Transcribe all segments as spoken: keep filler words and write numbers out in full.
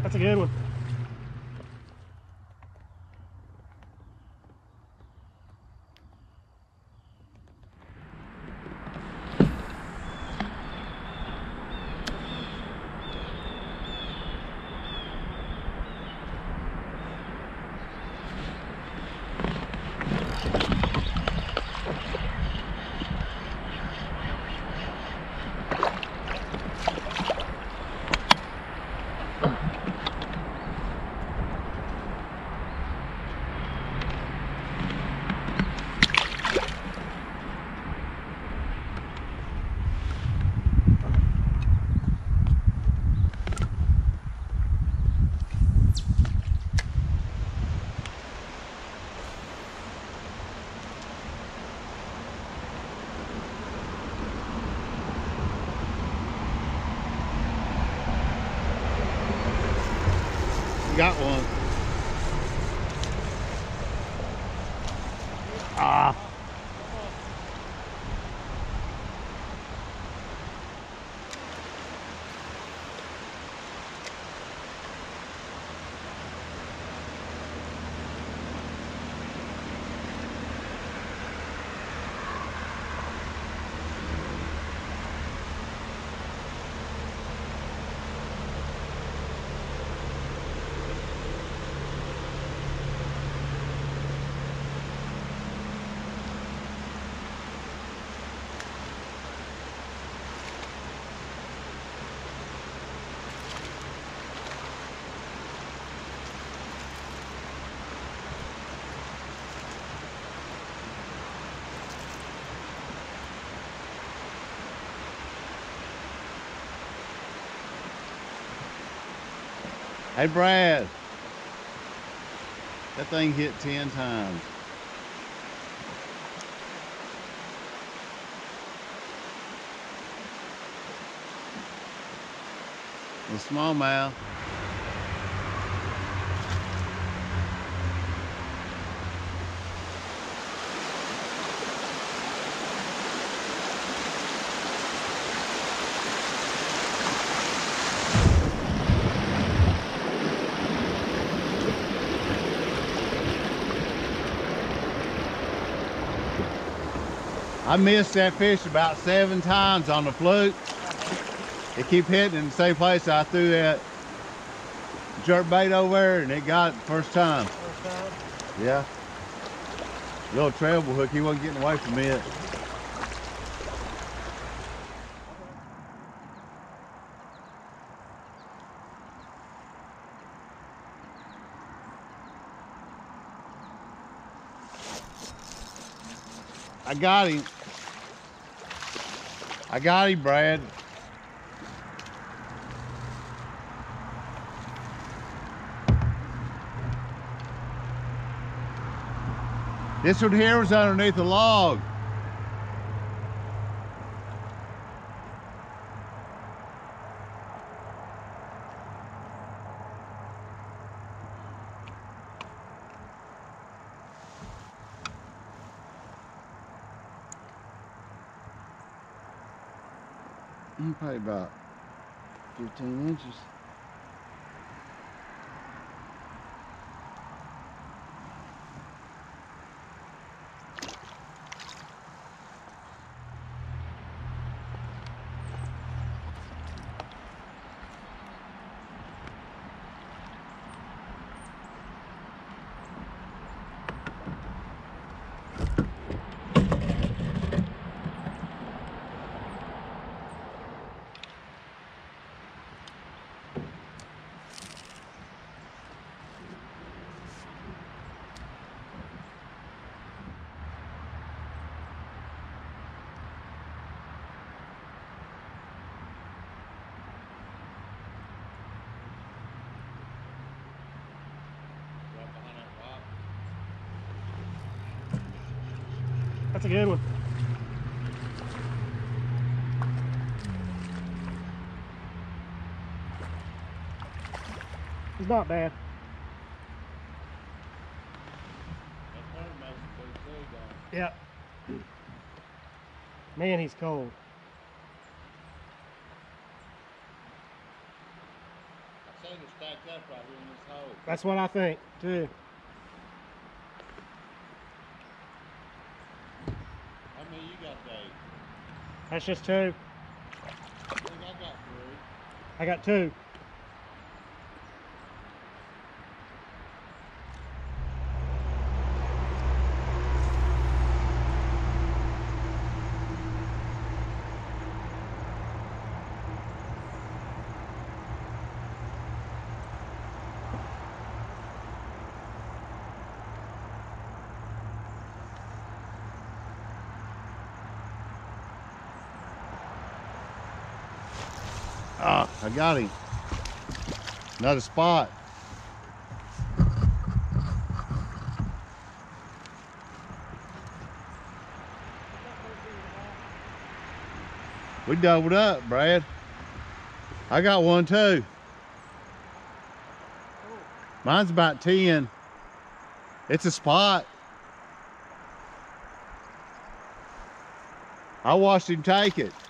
That's a good one. Got one. Ah. Hey Brad, that thing hit ten times. The smallmouth. I missed that fish about seven times on the fluke. It keep hitting in the same place. I threw that jerk bait over there and it got it first time. First time? Yeah. Little treble hook, he wasn't getting away from it. I got him. I got him, Brad. This one here was underneath the log. Probably about fifteen inches. That's a good one. He's not bad. Yeah. Man, he's cold. I think it's stacked up right here in this hole. That's what I think, too. How many you got, Dave? That's just two. I think I got three. I got two. Ah, I got him. Another spot. We doubled up, Brad. I got one too. Mine's about ten. It's a spot. I watched him take it.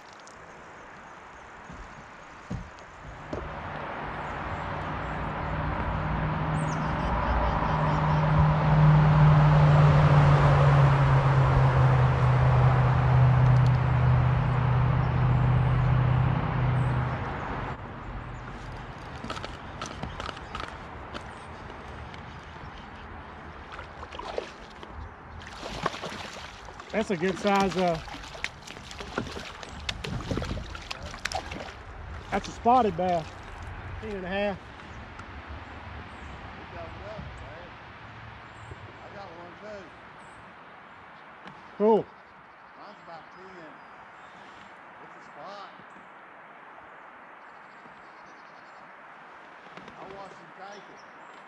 That's a good size. Uh, that's a spotted bass. Ten and a half. We doubled up, Brad. I got one too. Cool. Mine's about ten. It's a spot. I watched him take it.